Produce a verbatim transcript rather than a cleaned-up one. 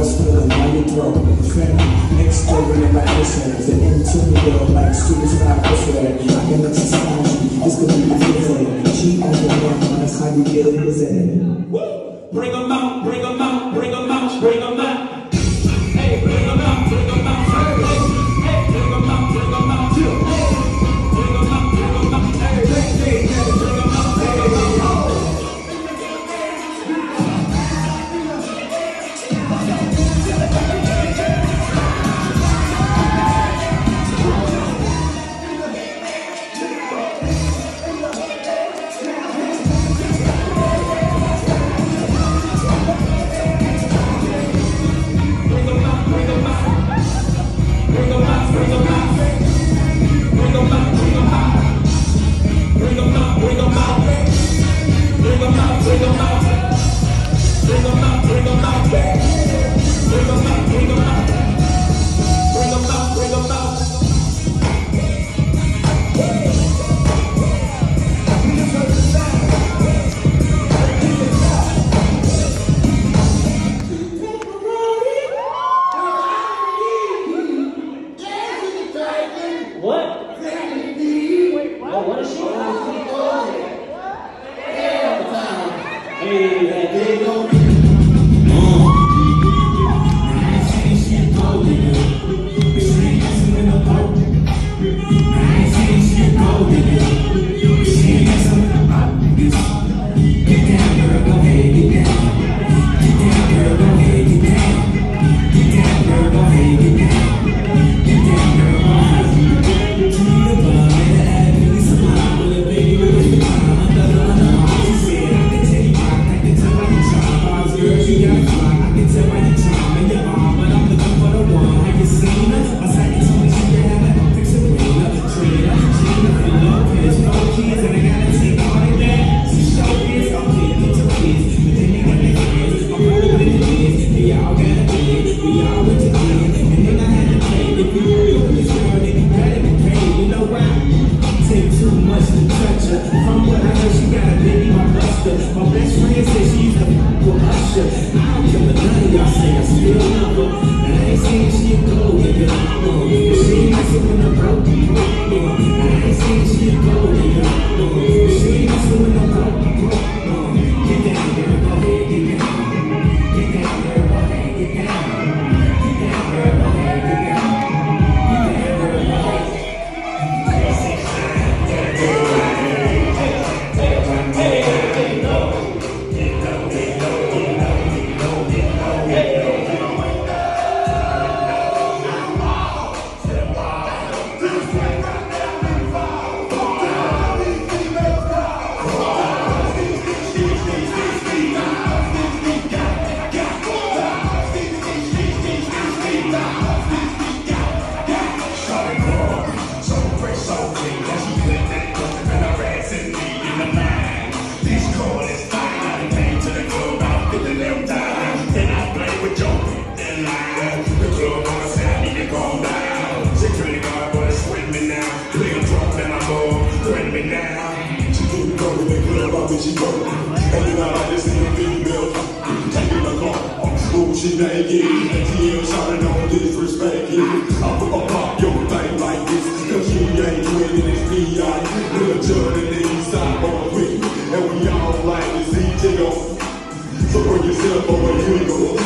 heart's feeling down your throat. Next door in the oceans, the into the world like students without elsewhere. I can exercise you, this could be my favorite. Cheat on the man, that's how you get it, is it? Bring them out, bring them out, bring them out, bring them out. Hey, bring them out, bring them out. Hey, hey, bring them out, bring them out. Hey, bring them out, bring them out. Hey, hey, hey, bring them out, bring them out. She naked, T L shouting on disrespect. I put a pop your thing like this, cause she ain't winning, it's V I. Little Judd and the east side on with, and we all like to see J O. So bring yourself over here, go.